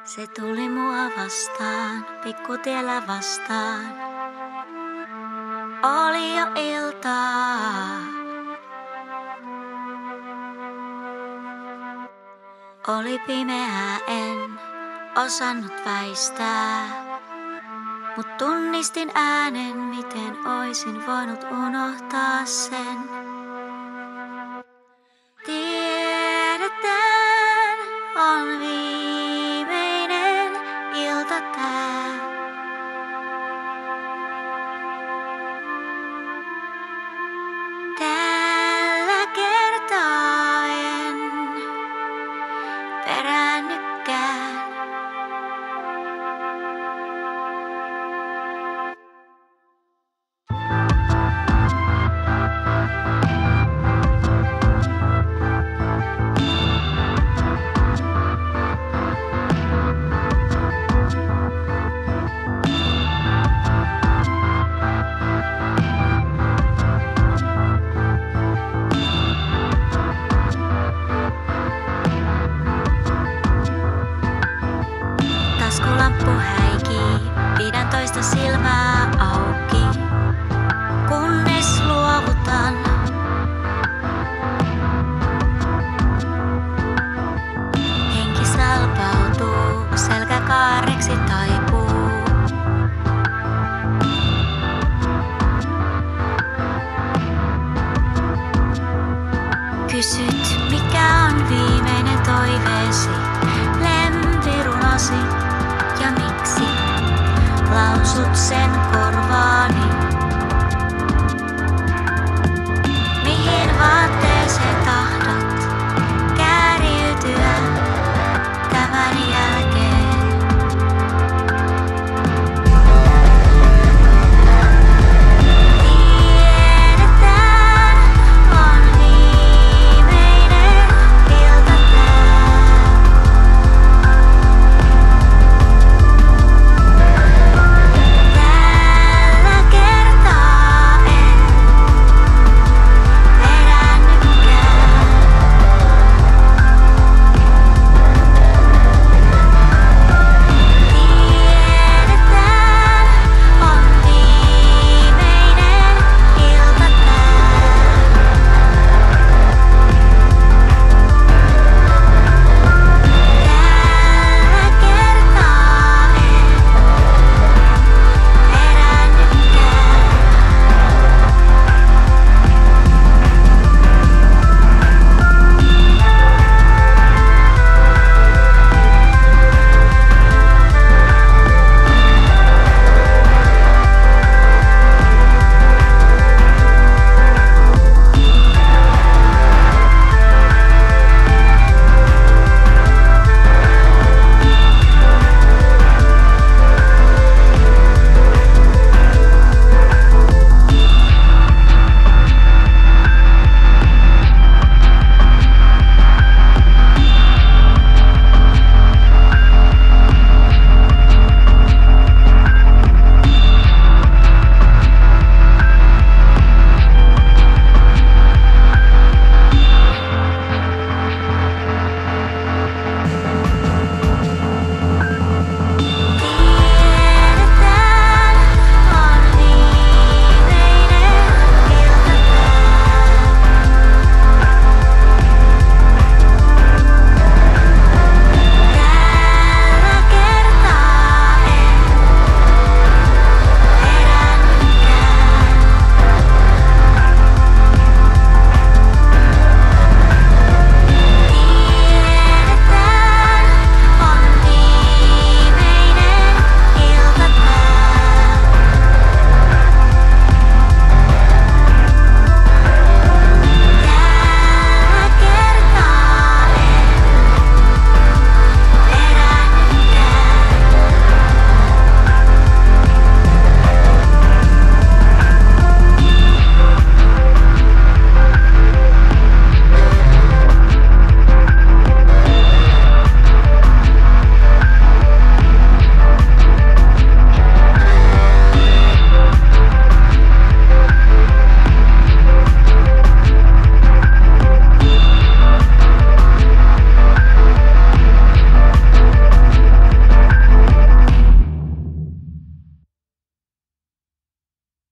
Se tuli mua vastaan, pikkutiellä vastaan. Oli jo iltaa. Oli pimeää, en osannut väistää. Mut tunnistin äänen, miten oisin voinut unohtaa sen. Tiedetään, on viimeinen ilta tää. Tällä kertaa en peräännykään. Taskulamppu häikii, pidän toista silmää auki, kunnes luovutan. Henki salpautuu, selkäkaareksi taipuu. Kysyt, mikä on viimeinen toiveesi, lempirunosi. Ja miksi lausut sen?